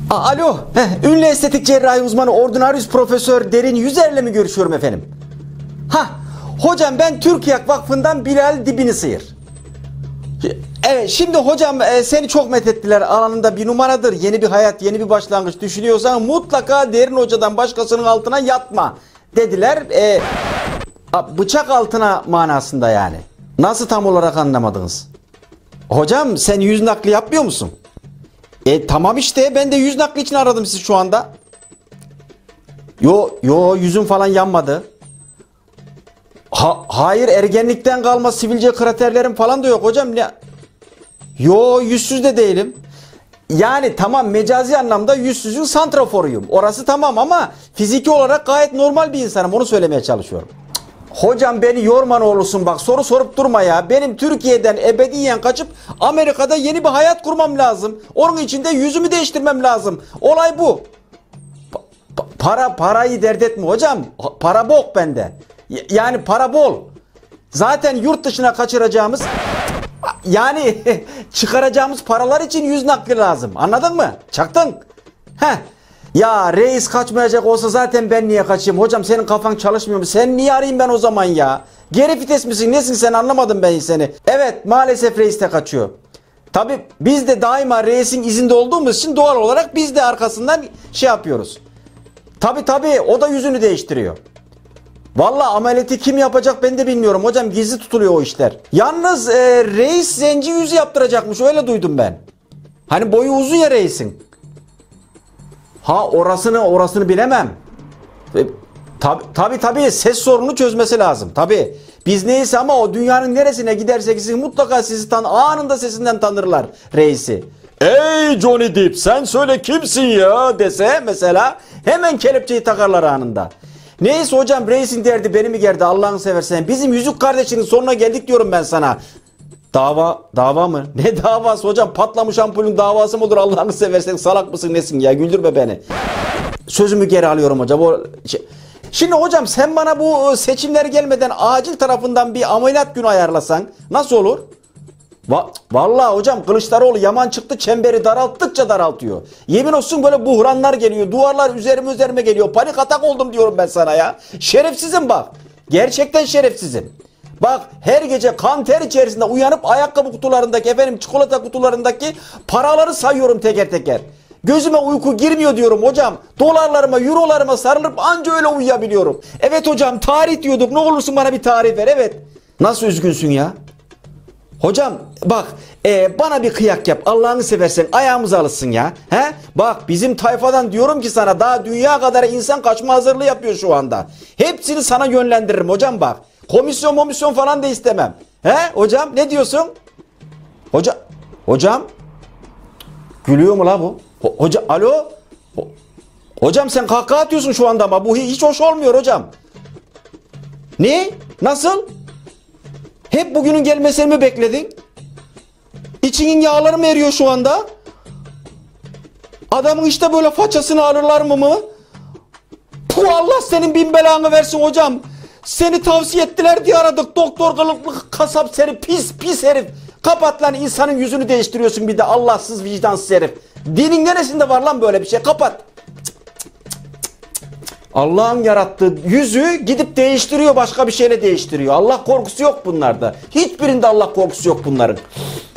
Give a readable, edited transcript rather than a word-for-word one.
Alo, ünlü estetik cerrahi uzmanı Ordinarius Profesör Derin Yüzer'le mi görüşüyorum efendim? Hocam ben Türkiye Vakfı'ndan Bilal Dibini Sıyır. Evet, şimdi hocam seni çok methettiler, alanında bir numaradır, yeni bir hayat, yeni bir başlangıç düşünüyorsan mutlaka Derin Hoca'dan başkasının altına yatma dediler. Bıçak altına manasında yani. Nasıl tam olarak anlamadınız? Hocam sen yüz nakli yapmıyor musun? Tamam işte, ben de yüz nakli için aradım sizi şu anda. Yo yüzüm falan yanmadı. Hayır, ergenlikten kalma sivilce kraterlerim falan da yok hocam. Yo, yüzsüz de değilim. Yani tamam, mecazi anlamda yüzsüzün santraforuyum. Orası tamam ama fiziki olarak gayet normal bir insanım, onu söylemeye çalışıyorum. Hocam beni yorma ne olursun, bak soru sorup durma ya. Benim Türkiye'den ebediyen kaçıp Amerika'da yeni bir hayat kurmam lazım. Onun için de yüzümü değiştirmem lazım. Olay bu. Parayı dert etme hocam. Para bok bende. Yani para bol. Zaten yurt dışına kaçıracağımız, yani çıkaracağımız paralar için yüz nakli lazım. Anladın mı? Çaktın. Ya reis kaçmayacak olsa zaten ben niye kaçayım? Hocam senin kafan çalışmıyor mu? Sen niye arayayım ben o zaman ya? Geri vites misin? Nesin sen? Anlamadım ben seni. Evet, maalesef reis de kaçıyor. Tabi biz de daima reisin izinde olduğumuz için doğal olarak biz de arkasından şey yapıyoruz. Tabi o da yüzünü değiştiriyor. Vallahi ameliyatı kim yapacak ben de bilmiyorum hocam, gizli tutuluyor o işler. Yalnız reis zenci yüzü yaptıracakmış, öyle duydum ben. Hani boyu uzun ya reisin. Orasını bilemem. Tabi ses sorununu çözmesi lazım. Tabi biz neyse ama o dünyanın neresine gidersek sizi mutlaka anında sesinden tanırlar reisi. Ey Johnny Depp, sen söyle kimsin ya dese mesela, hemen kelepçeyi takarlar anında. Neyse hocam, reisin derdi beni mi gerdi Allah'ını seversen. Bizim yüzük kardeşinin sonuna geldik diyorum ben sana. Dava mı? Ne davası hocam? Patlamış ampulün davası mı olur Allah'ını seversen? Salak mısın nesin ya? Güldürme beni. Sözümü geri alıyorum hocam. Şimdi hocam sen bana bu seçimler gelmeden acil tarafından bir ameliyat günü ayarlasan nasıl olur? Vallahi hocam Kılıçdaroğlu yaman çıktı, çemberi daralttıkça daraltıyor. Yemin olsun böyle buhranlar geliyor. Duvarlar üzerime geliyor. Panik atak oldum diyorum ben sana ya. Şerefsizim bak. Gerçekten şerefsizim. Bak her gece kan ter içerisinde uyanıp ayakkabı kutularındaki, çikolata kutularındaki paraları sayıyorum teker teker. Gözüme uyku girmiyor diyorum hocam. Dolarlarıma, eurolarıma sarılıp anca öyle uyuyabiliyorum. Evet hocam, tarih diyorduk, ne olursun bana bir tarih ver. Evet. Nasıl üzgünsün ya? Hocam bak bana bir kıyak yap Allah'ını seversen, ayağımız alışsın ya. Bak bizim tayfadan diyorum ki sana, daha dünya kadar insan kaçma hazırlığı yapıyor şu anda. Hepsini sana yönlendiririm hocam bak. Komisyon falan da istemem. Hocam ne diyorsun? Hocam gülüyor mu la bu? Alo? Hocam sen kahkaha atıyorsun şu anda ama bu hiç hoş olmuyor hocam. Ne? Nasıl? Hep bugünün gelmesini mi bekledin? İçinin yağları mı eriyor şu anda? Adamın işte böyle façasını alırlar mı? Puh, Allah senin bin belanı versin hocam. Seni tavsiye ettiler diye aradık. Doktor kılıklı kasap seni, pis herif. Kapat lan, insanın yüzünü değiştiriyorsun bir de, Allahsız vicdansız herif. Dinin neresinde var lan böyle bir şey? Kapat. Allah'ın yarattığı yüzü gidip değiştiriyor, başka bir şeyle değiştiriyor. Allah korkusu yok bunlarda. Hiçbirinde Allah korkusu yok bunların.